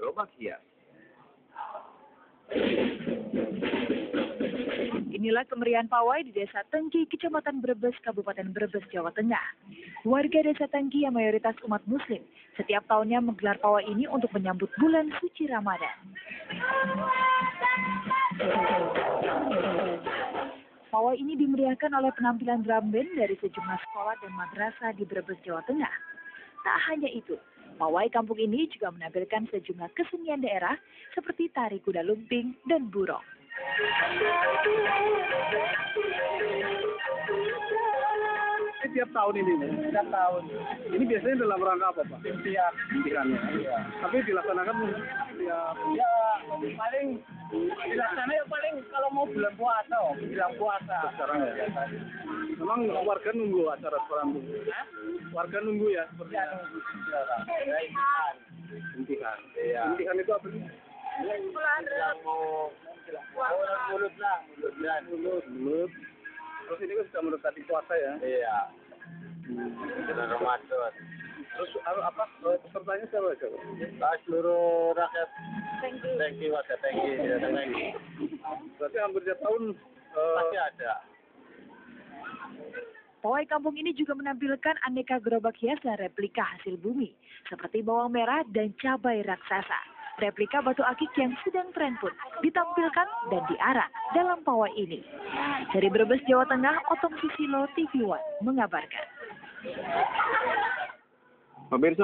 gerobak hias. Inilah kemeriahan pawai di Desa Tengki, Kecamatan Brebes, Kabupaten Brebes, Jawa Tengah. Warga Desa Tengki yang mayoritas umat Muslim setiap tahunnya menggelar pawai ini untuk menyambut bulan suci Ramadan. Pawai ini dimeriahkan oleh penampilan drum band dari sejumlah sekolah dan madrasah di Brebes, Jawa Tengah. Tak hanya itu, pawai kampung ini juga menampilkan sejumlah kesenian daerah seperti tari kuda lumping dan burong. Tiap tahun ini, tiap tahun. Ini biasanya dalam rangka apa, Pak? Impiannya. Iya. Tapi dilaksanakan tiap. Ya, paling dilaksanakan paling kalau mau bulan puasa, bulan puasa. Sekarang ya. Memang warga nunggu acara sekarang itu. Warga nunggu ya, seperti ya, nunggu sekarang. Impian. Iya. Impian itu apa sih? Yang mau mulut. Terus ini kan sudah mendekati puasa ya? Iya. Bulan Ramadan. Terus apa? Pesertanya siapa aja? Seluruh rakyat. Tengki warga Tengki. Berarti hampir tiap tahun pasti ada. Pawai kampung ini juga menampilkan aneka gerobak hias dan replika hasil bumi, seperti bawang merah dan cabai raksasa. Replika batu akik yang sedang tren pun ditampilkan dan diarak dalam pawai ini. Dari Brebes, Jawa Tengah, Otong Susilo, TV One mengabarkan.